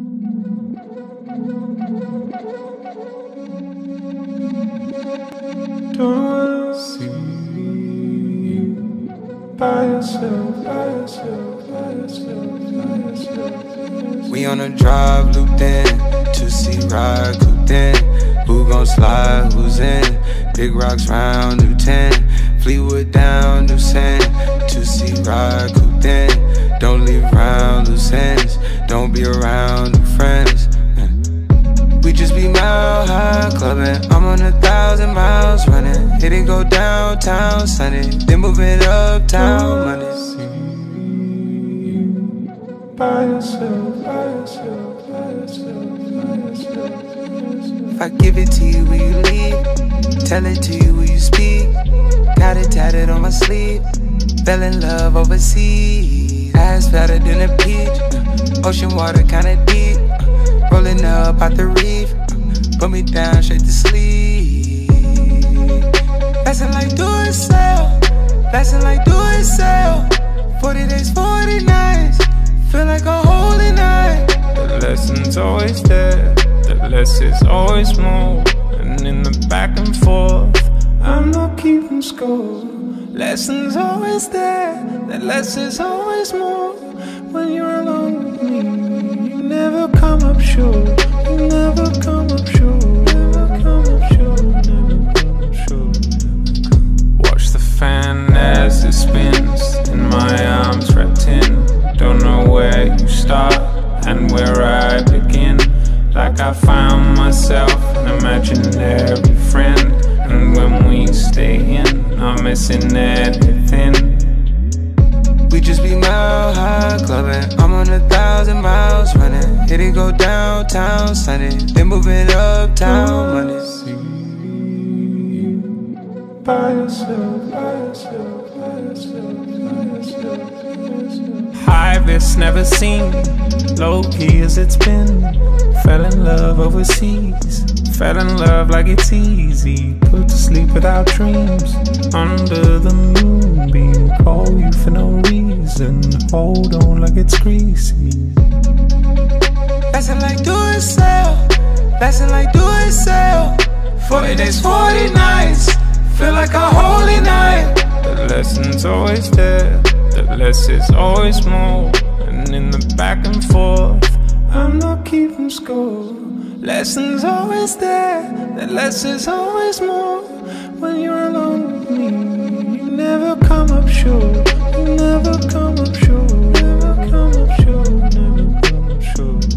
Don't see you by yourself, by yourself, by yourself, by yourself. We on a drive, looped in, 2C ride, cooped in. Who gon' slide, who's in? Big rocks round, new 10. Fleetwood down, new sand. 2C ride, cooped in. Don't leave round, loose ends. Don't be around new friends. We just be mile high clubbing. I'm on 1,000 miles running. Hit it, go downtown Sunday, then moving uptown Monday. By yourself, by yourself, by yourself, by yourself. If I give it to you, will you leave? Tell it to you, will you speak? Got it tatted on my sleeve. Fell in love overseas. Ass fatter than a peach. Ocean water kinda deep. Rolling up out the reef. Put me down straight to sleep. Passing like do it sell. Passing like do it sell. 40 days, 40 nights. Feel like a holy night. The lesson's always there. The less is always more. And in the back and forth, I'm not keeping score. Lessons always there. The less is always more. When you're alone with me, you never come up short. You never come up short. Never come up short. Never come up short. Watch the fan as it spins. In my arms wrapped in. Don't know where you start and where I begin. Like I found myself an imaginary friend. And when we stay in, I'm missing everything. We just be mile high clubbing. I'm on 1,000 miles running. Hit it, go downtown Sunday, then moving uptown Monday. By yourself, by yourself, by yourself, by yourself, by yourself. High risk never seen, low key as it's been. Fell in love overseas, fell in love like it's easy. Put to sleep without dreams, under the moonbeam. Call you for no reason, hold on like it's greasy. Passing like do it sell, passing like do it sell. 40 days, 40 nights, feel like a holy night. The lesson's always there, the less is always more. And in the back and forth, I'm not keeping score. Lessons always there, the less is always more. When you're alone with me, you never come up short. You never come up short. Never come up short. Never come up short.